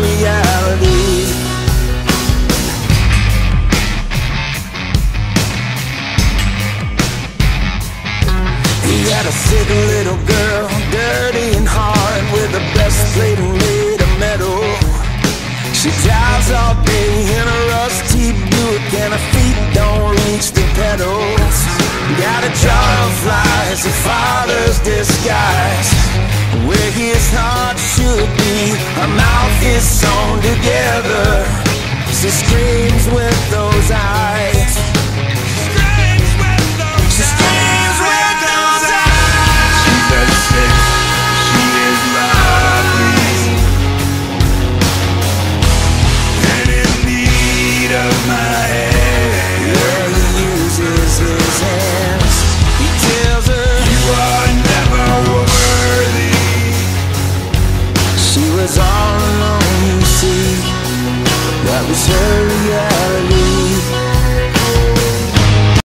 reality. He had a sick little girl, dirty and hard, with a breastplate made of metal. She drives all day in a rusty Buick, and her feet don't reach the pedals. Got a jar of flies, a father's disguise, where his heart should be, her mouth is sewn together. She screams with those eyes. She screams with those eyes. She's a sick, she is lovely, and in need of my hand. Yeah, he uses his hands. He tells her, you are never worthy. she was all alone, you see. That was her reality.